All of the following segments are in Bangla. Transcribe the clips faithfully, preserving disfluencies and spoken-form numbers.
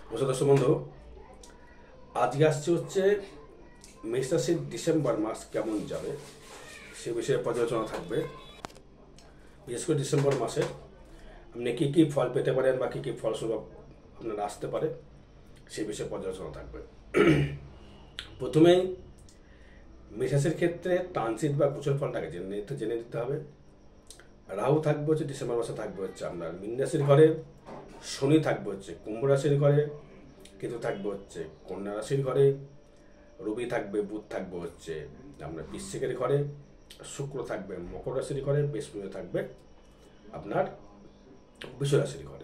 দর্শক বন্ধু, আজকে আসছে হচ্ছে মেষ রাশির ডিসেম্বর মাস কেমন যাবে সে বিষয়ে পর্যালোচনা থাকবে। বিশেষ করে ডিসেম্বর মাসে আপনি কী কী ফল পেতে পারেন বা কী কী ফলস্বরূপ আপনার আসতে পারে সে বিষয়ে পর্যালোচনা থাকবে। প্রথমেই মেষ রাশির ক্ষেত্রে ট্রানজিট বা গোচর ফলটাকে জেনে নিতে জেনে নিতে হবে। রাহু থাকবে হচ্ছে ডিসেম্বর মাসে থাকবে হচ্ছে আপনার মীন রাশির ঘরে, শনি থাকবে হচ্ছে কুম্ভ রাশির ঘরে, কেতু থাকবে হচ্ছে কন্যা রাশির ঘরে, রবি থাকবে, বুধ থাকবে হচ্ছে আপনার বৃশ্চিকের ঘরে, শুক্র থাকবে মকর রাশির ঘরে, বৃহস্পতি থাকবে আপনার বৃষ রাশির ঘরে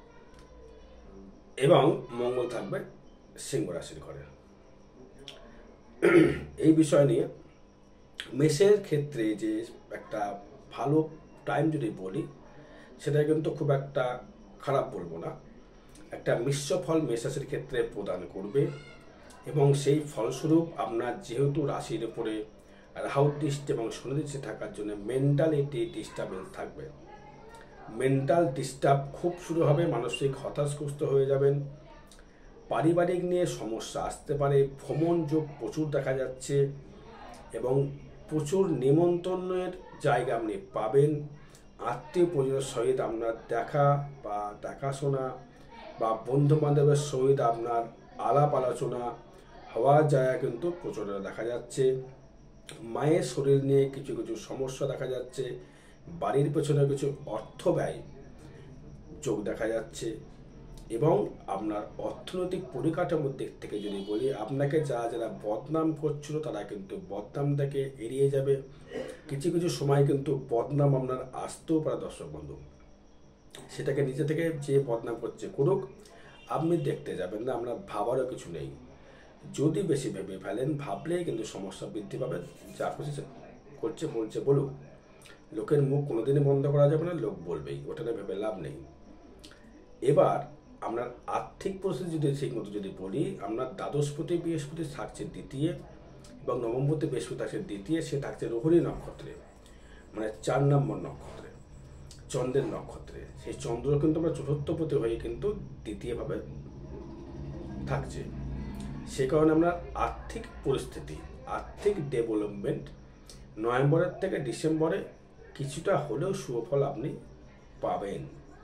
এবং মঙ্গল থাকবে সিংহ রাশির ঘরে। এই বিষয় নিয়ে মেষের ক্ষেত্রে যে একটা ভালো টাইম যদি বলি সেটা কিন্তু খুব একটা খারাপ বলবো না। একটা মিশ্র ফল মেষ রাশির ক্ষেত্রে প্রদান করবে এবং সেই ফলস্বরূপ আপনার যেহেতু রাশির উপরে রাহু দৃষ্টি এবং শনি দৃষ্টি থাকার জন্য মেন্টালিটি ডিস্টার্বেন্স থাকবে। মেন্টাল ডিস্টার্ব খুব শুরু হবে, মানসিক হতাশগ্রস্ত হয়ে যাবেন, পারিবারিক নিয়ে সমস্যা আসতে পারে, ভ্রমণ যোগ প্রচুর দেখা যাচ্ছে এবং প্রচুর নিমন্ত্রণের জায়গা আপনি পাবেন। আত্মীয় পরিজনের সহিত আপনার দেখা বা দেখাশোনা বা বন্ধু বান্ধবের সহিত আপনার আলাপ আলোচনা হওয়ার জায়গা কিন্তু প্রচুর দেখা যাচ্ছে। মায়ের শরীর নিয়ে কিছু কিছু সমস্যা দেখা যাচ্ছে, বাড়ির পেছনে কিছু অর্থ ব্যয় যোগ দেখা যাচ্ছে এবং আপনার অর্থনৈতিক পরিকাঠামোর দিক থেকে যদি বলি আপনাকে যারা যারা বদনাম করছিল তারা কিন্তু বদনাম থেকে এড়িয়ে যাবে। কিছু কিছু সময় কিন্তু বদনাম আপনার আসতেও পারে দর্শক বন্ধু, সেটাকে নিজে থেকে যে বদনাম করছে করুক, আপনি দেখতে যাবেন না, আপনার ভাবারও কিছু নেই। যদি বেশি ভেবে ফেলেন, ভাবলেই কিন্তু সমস্যা বৃদ্ধি পাবে। যা খুশি করছে বলছে বলুক, লোকের মুখ কোনোদিনই বন্ধ করা যাবে না, লোক বলবেই, ওটা নিয়ে ভেবে লাভ নেই। এবার আপনার আর্থিক পরিস্থিতি যদি ঠিক মতো যদি বলি, আপনার দ্বাদশপতি বৃহস্পতি থাকছে দ্বিতীয় এবং নবমপতি বৃহস্পতি থাকছে দ্বিতীয়, সে থাকছে রোহিণী নক্ষত্রে, মানে চার নম্বর নক্ষত্রে, চন্দ্রের নক্ষত্রে। সেই চন্দ্র কিন্তু আমরা চতুর্থপতি হয়ে কিন্তু দ্বিতীয়ভাবে থাকছে। সে কারণে আমরা আর্থিক পরিস্থিতি, আর্থিক ডেভেলপমেন্ট নভেম্বরের থেকে ডিসেম্বরে কিছুটা হলেও শুভফল আপনি পাবেন।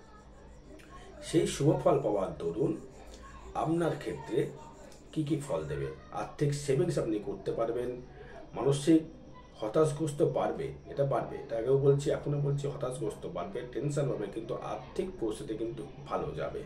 সেই শুভফল পাওয়ার দরুন আপনার ক্ষেত্রে কি কি ফল দেবে? আর্থিক সেভিংস আপনি করতে পারবেন, মানসিক হতাশগ্রস্ত বাড়বে, এটা বাড়বে, এটা আগেও বলছি এখনও বলছি, হতাশগ্রস্ত বাড়বে, টেনশন বাড়বে, কিন্তু আর্থিক পরিস্থিতি কিন্তু ভালো যাবে।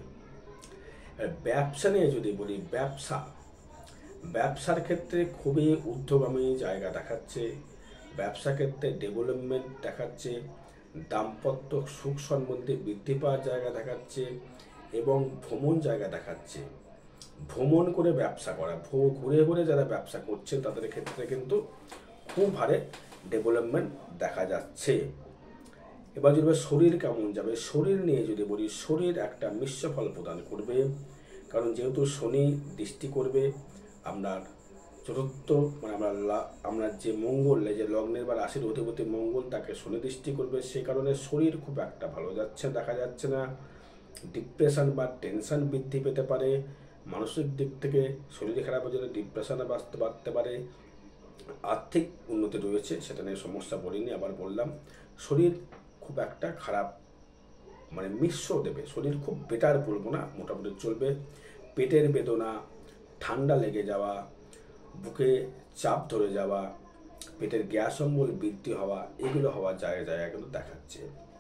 ব্যবসা নিয়ে যদি বলি, ব্যবসা ব্যবসার ক্ষেত্রে খুবই ঊর্ধ্বগামী জায়গা দেখাচ্ছে, ব্যবসা ক্ষেত্রে ডেভেলপমেন্ট দেখাচ্ছে, দাম্পত্য সুখ সম্বন্ধে বৃদ্ধি পাওয়ার জায়গা দেখাচ্ছে এবং ভ্রমণ জায়গা দেখাচ্ছে। ভ্রমণ করে ব্যবসা করা, ঘুরে ঘুরে যারা ব্যবসা করছেন তাদের ক্ষেত্রে কিন্তু খুব হারে ডেভেলপমেন্ট দেখা যাচ্ছে। এবার যদি শরীর কেমন যাবে, শরীর নিয়ে যদি বলি, শরীর একটা মিশ্র ফল প্রদান করবে, কারণ যেহেতু শনি দৃষ্টি করবে আপনার চতুর্থ, মানে আমরা আমরা যে মঙ্গল, যে লগ্নের বা রাশির অধিপতি মঙ্গল, তাকে শনি দৃষ্টি করবে। সে কারণে শরীর খুব একটা ভালো যাচ্ছে দেখা যাচ্ছে না, ডিপ্রেশন বা টেনশন বৃদ্ধি পেতে পারে, মানসিক দিক থেকে শরীর খারাপের জন্য ডিপ্রেশনে বাঁচতে বাড়তে পারে। আর্থিক উন্নতি রয়েছে, সেটা নিয়ে সমস্যা বলিনি, আবার বললাম শরীর খুব একটা খারাপ মানে মিশ্র দেবে, শরীর খুব বেটার বলবো না, মোটামুটি চলবে। পেটের বেদনা, ঠান্ডা লেগে যাওয়া, বুকে চাপ ধরে যাওয়া, পেটের গ্যাস অম্বল বৃদ্ধি হওয়া, এগুলো হওয়ার জায়গায় জায়গায় কিন্তু দেখাচ্ছে।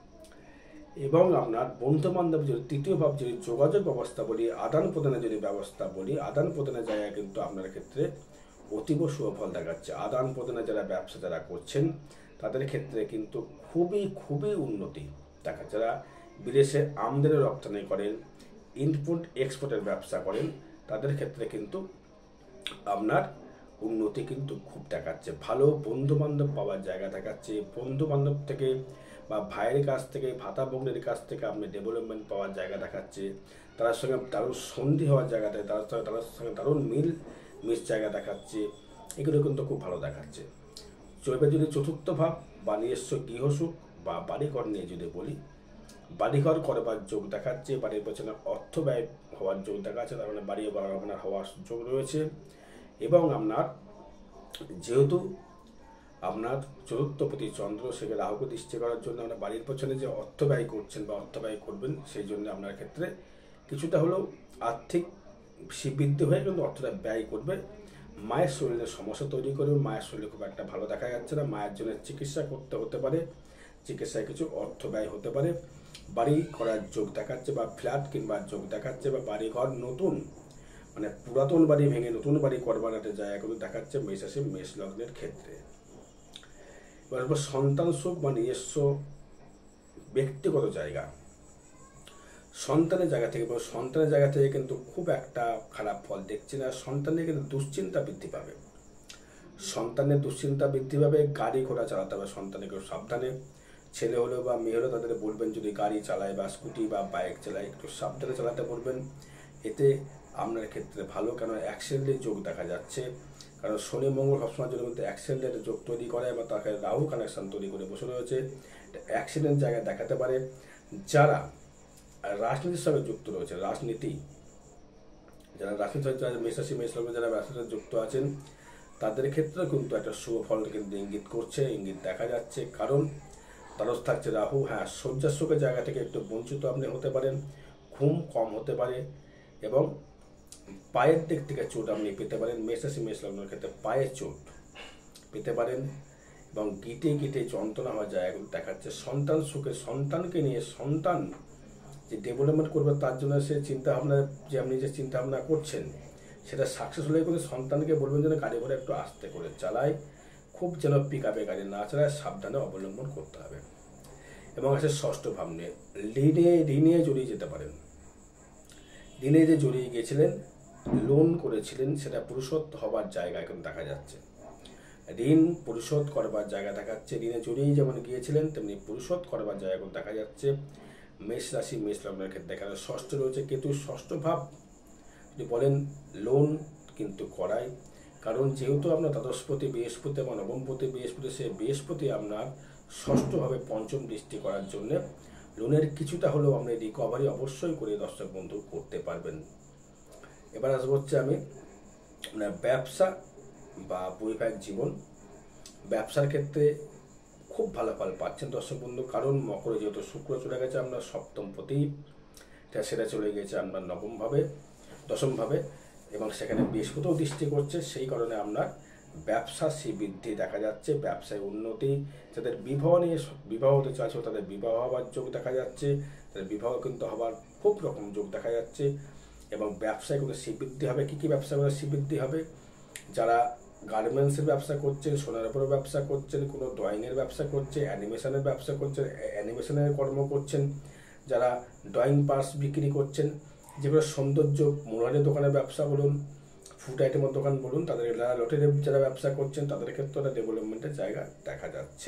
এবং আপনার বন্ধু বান্ধব যদি তৃতীয় ভাব যদি যোগাযোগ ব্যবস্থা বলি, আদান প্রদানের যদি ব্যবস্থা বলি, আদান প্রদানের জায়গায় কিন্তু আপনার ক্ষেত্রে অতীব শুভফল দেখাচ্ছে। আদান প্রদানে যারা ব্যবসা যারা করছেন তাদের ক্ষেত্রে কিন্তু খুবই খুবই উন্নতি দেখাচ্ছে। যারা বিদেশে আমদানি রপ্তানি করেন, ইনপুট এক্সপোর্টের ব্যবসা করেন, তাদের ক্ষেত্রে কিন্তু আপনার উন্নতি কিন্তু খুব দেখাচ্ছে। ভালো বন্ধু বান্ধব পাওয়ার জায়গা দেখাচ্ছে, বন্ধু বান্ধব থেকে বা ভাইয়ের কাছ থেকে, ভাতা ভগ্নের কাছ থেকে আপনি ডেভেলপমেন্ট পাওয়ার জায়গা দেখাচ্ছে। তার সঙ্গে দারুণ সন্ধি হওয়ার জায়গাতে, তার সঙ্গে তার সঙ্গে দারুণ মিল মিস জায়গা দেখাচ্ছে, এগুলো কিন্তু খুব ভালো দেখাচ্ছে। চলবে যদি চতুর্থ ভাব বা নিজস্ব গৃহসুখ বা বাড়িঘর নিয়ে যদি বলি, বাড়িঘর করবার যোগ দেখাচ্ছে, বাড়ির পেছনে অর্থ ব্যয় হওয়ার যোগ দেখা আছে, তার মানে বাড়ি আপনার হওয়ার যোগ রয়েছে। এবং আপনার যেহেতু আপনার চতুর্থপতি চন্দ্র সেখানে রাহুকে দৃষ্টি করার জন্য আপনার বাড়ির পেছনে যে অর্থ ব্যয় করছেন বা অর্থ ব্যয় করবেন, সেই জন্য আপনার ক্ষেত্রে কিছুটা হলেও আর্থিক বৃদ্ধি হয়ে কিন্তু অর্থটা ব্যয় করবে। মায়ের শরীরে সমস্যা তৈরি করবে, মায়ের শরীরে খুব একটা ভালো দেখা যাচ্ছে না, মায়ের জন্য চিকিৎসা করতে হতে পারে, চিকিৎসায় কিছু অর্থ ব্যয় হতে পারে। বাড়ি করার যোগ দেখাচ্ছে বা ফ্ল্যাট কিনবার যোগ দেখাচ্ছে, বা বাড়ি ঘর নতুন মানে পুরাতন বাড়ি ভেঙে নতুন বাড়ি করবার একটা জায়গাগুলো দেখাচ্ছে মেষ রাশি মেষ লগ্নের ক্ষেত্রে। এবার সন্তান সুখ বা নিজস্ব ব্যক্তিগত জায়গা, সন্তানের জায়গা থেকে সন্তানের জায়গা থেকে কিন্তু খুব একটা খারাপ ফল দেখছি না। সন্তানের কিন্তু দুশ্চিন্তা বৃদ্ধি পাবে, সন্তানের দুশ্চিন্তা বৃদ্ধি পাবে। গাড়ি ঘোড়া চালাতে হবে সন্তানকে সাবধানে, ছেলে হলেও বা মেয়ে হলেও তাদের বলবেন যদি গাড়ি চালায় বা স্কুটি বা বাইক চালায় একটু সাবধানে চালাতে বলবেন। এতে আপনার ক্ষেত্রে ভালো, কেন অ্যাক্সিডেন্টের যোগ দেখা যাচ্ছে, কারণ শনি মঙ্গল সবসময় যদি মধ্যে অ্যাক্সিডেন্টের যোগ তৈরি করে বা তাকে রাহু কানেকশন তৈরি করে বসে রয়েছে, অ্যাক্সিডেন্ট জায়গায় দেখাতে পারে। যারা রাজনীতির সঙ্গে যুক্ত রয়েছে, রাজনীতি যারা রাজনীতি যারা মেষ রাশি মেষ লগ্নে যারা রাজনীতিতে যুক্ত আছেন তাদের ক্ষেত্রে কিন্তু একটা শুভ ফল কিন্তু ইঙ্গিত করছে, ইঙ্গিত দেখা যাচ্ছে। কারণ দ্বাদশ থাকছে রাহু, হ্যাঁ শয্যার সুখের জায়গা থেকে একটু বঞ্চিত আপনি হতে পারেন, ঘুম কম হতে পারে এবং পায়ের দিক থেকে চোট আপনি পেতে পারেন। মেষ রাশি মেষ লগ্নের ক্ষেত্রে পায়ের চোট পেতে পারেন এবং গিটে গিটে যন্ত্রণা হওয়ার জায়গাগুলো দেখাচ্ছে। সন্তান সুখে, সন্তানকে নিয়ে সন্তান যে ডেভেলপমেন্ট করবে তার জন্য সে চিন্তাভাবনা যে আপনি যে চিন্তাভাবনা করছেন সেটা সাকসেস হলে কিন্তু সন্তানকে বলবেন যেন গাড়ি ঘোড়া একটু আস্তে করে চালায়, খুব যেন পিক আপে গাড়ি না চালায়, সাবধানে অবলম্বন করতে হবে। এবং আছে ষষ্ঠ ভাব নিয়ে, ঋণে ঋণে জড়িয়ে যেতে পারেন। ঋণে যে জড়িয়ে গিয়েছিলেন, লোন করেছিলেন, সেটা পরিশোধ হবার জায়গা এখন দেখা যাচ্ছে। ঋণ পরিশোধ করবার জায়গা দেখাচ্ছে, ঋণে জড়িয়ে যেমন গিয়েছিলেন তেমনি পরিশোধ করবার জায়গা দেখা যাচ্ছে। মেষ রাশি মেষ লগ্নের ক্ষেত্রে দেখা যায় ষষ্ঠ রয়েছে কেতু, ষষ্ঠ ভাব যদি বলেন লোন কিন্তু করায়, কারণ যেহেতু আপনার দ্বাদশপতি বৃহস্পতি এবং নবমপতি বৃহস্পতি, সে বৃহস্পতি আপনার ষষ্ঠভাবে পঞ্চম দৃষ্টি করার জন্য লোনের কিছুটা হলেও আপনি রিকভারি অবশ্যই করে দর্শক বন্ধু করতে পারবেন। এবার আসবো হচ্ছে আমি আপনার ব্যবসা বা বৈবাহিক জীবন। ব্যবসার ক্ষেত্রে খুব ভালো ফল পাচ্ছেন দর্শক বন্ধু, কারণ মকরে যেহেতু শুক্র চলে গেছে আপনার সপ্তম পতি, সেটা চলে গেছে আপনার নবমভাবে দশমভাবে এবং সেখানে বৃহস্পতিও দৃষ্টি করছে, সেই কারণে আপনার ব্যবসা শ্রীবৃদ্ধি দেখা যাচ্ছে, ব্যবসায় উন্নতি। যাদের বিবাহ নিয়ে বিবাহ হতে চাইছে তাদের বিবাহ হওয়ার যোগ দেখা যাচ্ছে, তাদের বিবাহ কিন্তু হবার খুব রকম যোগ দেখা যাচ্ছে এবং ব্যবসায় কিন্তু শ্রীবৃদ্ধি হবে। কী কী ব্যবসা করে শ্রীবৃদ্ধি হবে? যারা গার্মেন্টসের ব্যবসা করছেন, সোনার উপরে ব্যবসা করছেন, কোনো ড্রয়িংয়ের ব্যবসা করছে, অ্যানিমেশনের ব্যবসা করছেন, অ্যানিমেশনের কর্ম করছেন, যারা ড্রয়িং পার্টস বিক্রি করছেন, যেগুলো সৌন্দর্য মোড়ারের দোকানের ব্যবসা বলুন, ফুড আইটেমের দোকান বলুন, তাদের যারা লটারির যারা ব্যবসা করছেন তাদের ক্ষেত্রে একটা ডেভেলপমেন্টের জায়গা দেখা যাচ্ছে।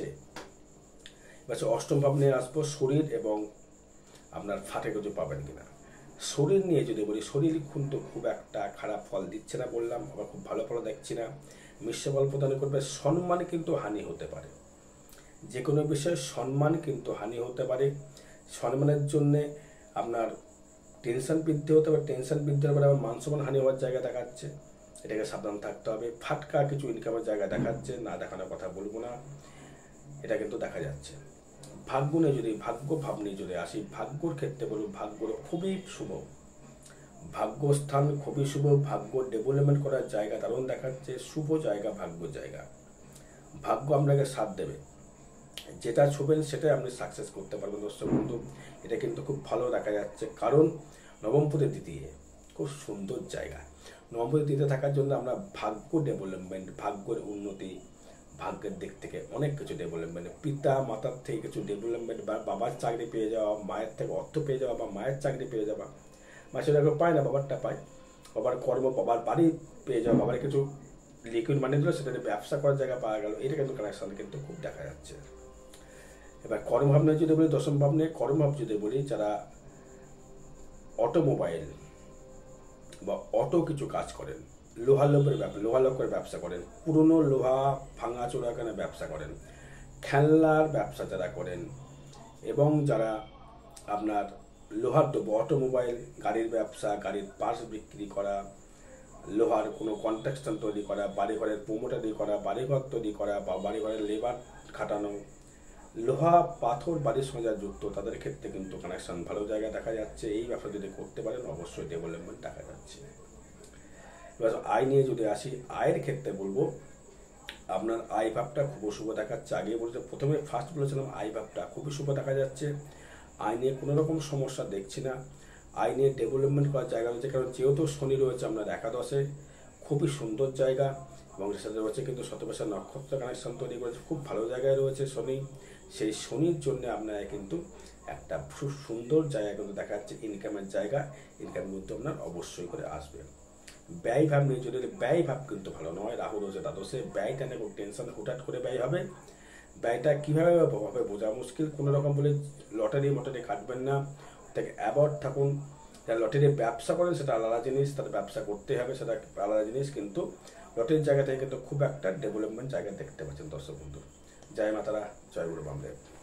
এবার অষ্টম ভাব নিয়ে আসবো, শরীর এবং আপনার ফাটে কিছু পাবেন কিনা। শরীর নিয়ে যদি বলি, শরীর কিন্তু খুব একটা খারাপ ফল দিচ্ছে না বললাম, আবার খুব ভালো ফল দেখছি না। মিশ্র ফল প্রদান করবে, সম্মান কিন্তু হানি হতে পারে, যে কোনো বিষয়ে সম্মান কিন্তু হানি হতে পারে। সম্মানের জন্যে আপনার টেনশন বৃদ্ধি হতে পারে, টেনশন বৃদ্ধি হতে পারে, আবার মান সম্মান হানি হওয়ার জায়গা দেখাচ্ছে, এটাকে সাবধান থাকতে হবে। ফাটকা কিছু ইনকামের জায়গা দেখাচ্ছে, না দেখানোর কথা বলবো না, এটা কিন্তু দেখা যাচ্ছে। ভাগ্য নিয়ে যদি ভাগ্য ভাব নিয়ে যদি আসি, ভাগ্যর ক্ষেত্রে বলব ভাগ্য খুবই শুভ, ভাগ্যস্থান খুবই শুভ, ভাগ্য ডেভেলপমেন্ট করার জায়গা দারুণ দেখাচ্ছে, শুভ জায়গা, ভাগ্য জায়গা। ভাগ্য আপনাকে সাথ দেবে, যেটা ছুবেন সেটাই আপনি সাকসেস করতে পারবেন দর্শক বন্ধু, এটা কিন্তু খুব ভালো দেখা যাচ্ছে। কারণ নবমপতি দ্বিতীয় খুব সুন্দর জায়গা, নবমপতি দ্বিতীয় থাকার জন্য আমরা ভাগ্য ডেভেলপমেন্ট, ভাগ্যের উন্নতি, ভাগ্যের দিক থেকে অনেক কিছু ডেভেলপমেন্ট, পিতা মাতার থেকে কিছু ডেভেলপমেন্ট, বা বাবার চাকরি পেয়ে যাওয়া, মায়ের থেকে অর্থ পেয়ে যাওয়া, বা মায়ের চাকরি পেয়ে যাওয়া, মা সেটা পায় না, বাবারটা পায়, বাবার কর্ম, বাবার বাড়ি পেয়ে যাওয়া, বাবার কিছু লিকুইড মানি দিল সেটা ব্যবসা করার জায়গা পাওয়া গেল, এটা কিন্তু কানেকশন কিন্তু খুব দেখা যাচ্ছে। এবার কর্মভাব নিয়ে যদি বলি, দশম ভাব নিয়ে কর্মভাব যদি বলি, যারা অটোমোবাইল বা অটো কিছু কাজ করেন, লোহা লোকের ব্যবসা, লোহা লোকের ব্যবসা করেন, পুরনো লোহা ভাঙা চোরাখানা ব্যবসা করেন, খেলনার ব্যবসা যারা করেন এবং যারা আপনার লোহার দ্রব্য, অটোমোবাইল, গাড়ির ব্যবসা, গাড়ির পার্টস বিক্রি করা, লোহার কোনো কনস্ট্রাকশন তৈরি করা, বাড়িঘরের প্রোমোটারি করা, বাড়িঘর তৈরি করা বা বাড়িঘরের লেবার খাটানো, লোহা পাথর বাড়ির সঙ্গে যারা যুক্ত তাদের ক্ষেত্রে কিন্তু কানেকশন ভালো জায়গায় দেখা যাচ্ছে। এই ব্যবসা যদি করতে পারেন অবশ্যই ডেভেলপমেন্ট দেখা যাচ্ছে। এবার আয় নিয়ে যদি আসি, আয়ের ক্ষেত্রে বলবো আপনার আয় ভাবটা খুব শুভ দেখাচ্ছে। আগে বলতে প্রথমে ফার্স্ট বলেছিলাম আয় ভাবটা খুবই শুভ দেখা যাচ্ছে। আয় নিয়ে কোনো রকম সমস্যা দেখছি না। আয় নিয়ে ডেভেলপমেন্ট করার জায়গা রয়েছে, কারণ যেহেতু শনি রয়েছে আপনার একাদশে, খুবই সুন্দর জায়গা এবং সাথে রয়েছে কিন্তু শতবর্ষা নক্ষত্র কানেকশন তৈরি করেছে, খুব ভালো জায়গায় রয়েছে শনি। সেই শনির জন্য আপনারা কিন্তু একটা খুব সুন্দর জায়গা কিন্তু দেখা যাচ্ছে, ইনকামের জায়গা, ইনকাম কিন্তু আপনার অবশ্যই করে আসবে। ব্যয় ভাব নিয়ে যদি ব্যয় ভাব কিন্তু ভালো নয়, রাহু রয়েছে দ্বাদশে, ব্যয়টা নিয়ে খুব টেনশন, হুটহাট করে ব্যয় হবে। ব্যয়টা কীভাবে হবে বোঝা মুশকিল। কোনো রকম বলে লটারি মটারি কাটবেন না, থেকে অ্যাভয়েড থাকুন। যারা লটারির ব্যবসা করেন সেটা আলাদা জিনিস, তাদের ব্যবসা করতে হবে সেটা আলাদা জিনিস, কিন্তু লটারির জায়গা থেকে কিন্তু খুব একটা ডেভেলপমেন্ট জায়গা দেখতে পাচ্ছেন দর্শক বন্ধু। জয় মাতারা, জয় গুরু বামদেব।